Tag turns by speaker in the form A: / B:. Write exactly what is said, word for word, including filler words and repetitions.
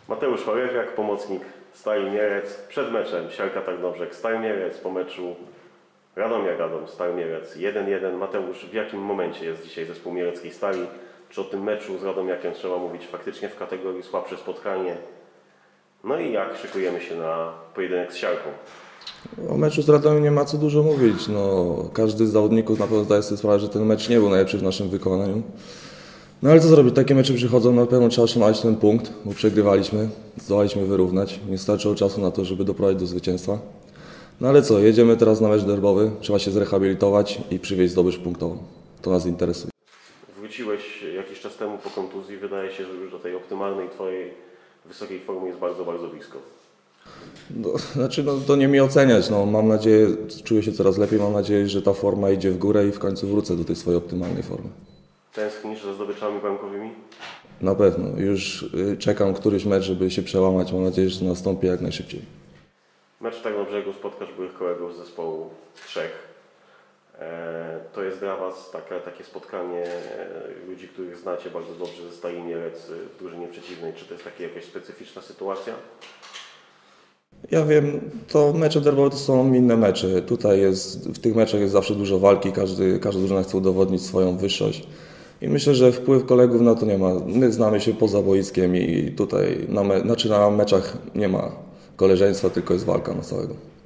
A: Mateusz Cholewiak, pomocnik Stali Mielec. Przed meczem Siarka Tarnobrzeg, Stal Mielec. Po meczu Radomia Radom, Stal Mielec jeden jeden. Mateusz, w jakim momencie jest dzisiaj zespół mieleckiej Stali? Czy o tym meczu z Radomiakiem trzeba mówić faktycznie w kategorii słabsze spotkanie? No i jak szykujemy się na pojedynek z Siarką?
B: O meczu z Radomiem nie ma co dużo mówić. No, każdy z zawodników na pewno zdaje sobie sprawę, że ten mecz nie był najlepszy w naszym wykonaniu. No ale co zrobić? Takie mecze przychodzą, na pewno trzeba trzymać ten punkt, bo przegrywaliśmy, zdołaliśmy wyrównać. Nie starczyło czasu na to, żeby doprowadzić do zwycięstwa. No ale co, jedziemy teraz na mecz derbowy, trzeba się zrehabilitować i przywieźć zdobycz punktową. To nas interesuje.
A: Wróciłeś jakiś czas temu po kontuzji. Wydaje się, że już do tej optymalnej twojej wysokiej formy jest bardzo, bardzo blisko.
B: No, znaczy, no, to nie mi oceniać. No, mam nadzieję, czuję się coraz lepiej, mam nadzieję, że ta forma idzie w górę i w końcu wrócę do tej swojej optymalnej formy.
A: Tęsknisz za zdobyczami bramkowymi?
B: Na pewno. Już y, czekam któryś mecz, żeby się przełamać. Mam nadzieję, że to nastąpi jak najszybciej.
A: Mecz w Tarnobrzegu spotkasz byłych kolegów z zespołu trzech. E, to jest dla Was takie, takie spotkanie e, ludzi, których znacie bardzo dobrze ze Stali Mielec w drużynie przeciwnej. Czy to jest taka jakaś specyficzna sytuacja?
B: Ja wiem, to mecze derbowe to są inne mecze. Tutaj jest, w tych meczach jest zawsze dużo walki, każdy, każda drużyna chce udowodnić swoją wyższość. I myślę, że wpływ kolegów na to nie ma. My znamy się poza boiskiem i tutaj na, me, znaczy na meczach nie ma koleżeństwa, tylko jest walka na całego.